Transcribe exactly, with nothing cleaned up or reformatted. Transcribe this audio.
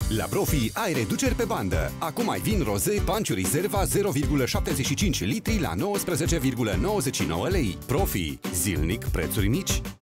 La Profi ai reduceri pe bandă. Acum ai vin roze Panciu Reserva zero virgulă șaptezeci și cinci litri la nouăsprezece virgulă nouăzeci și nouă lei. Profi. Zilnic prețuri mici.